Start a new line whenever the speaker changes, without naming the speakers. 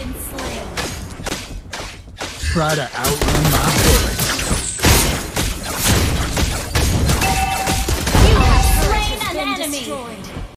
been slain.
Try to outrun my bullets.
You have slain an enemy. Destroyed.